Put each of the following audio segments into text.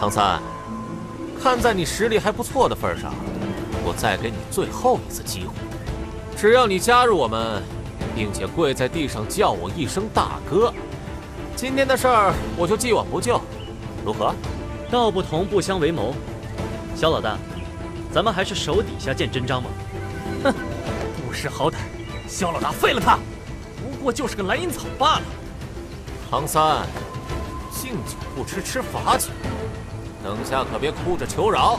唐三，看在你实力还不错的份上，我再给你最后一次机会。只要你加入我们，并且跪在地上叫我一声大哥，今天的事儿我就既往不咎，如何？ 道不同不相为谋。小老大，咱们还是手底下见真章吧。 哼，不识好歹，萧老大废了他，不过就是个蓝银草罢了。 唐三，敬酒不吃吃罚酒，等下可别哭着求饶。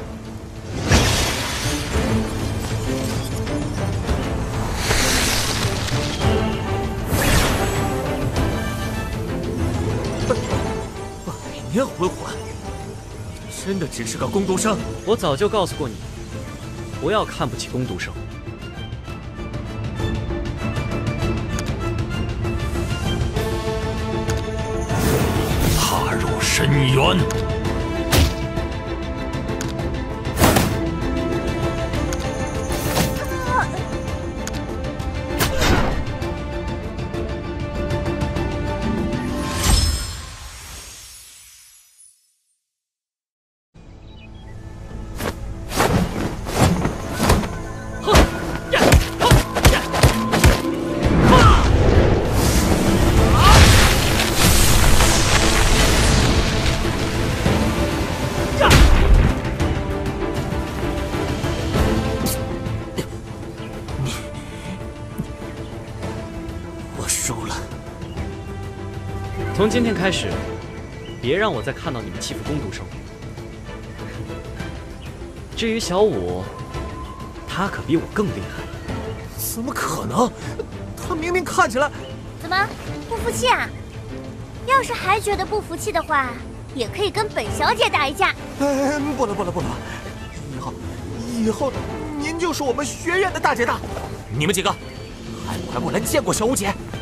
百年魂环，真的只是个工读生？ 我早就告诉过你，不要看不起工读生。 踏入深渊。 从今天开始，别让我再看到你们欺负工读生。至于小五，他可比我更厉害。 怎么可能？他明明看起来…… 怎么不服气啊？要是还觉得不服气的话，也可以跟本小姐打一架。 不了，以后您就是我们学院的大姐大。你们几个，还不快过来见过小五姐？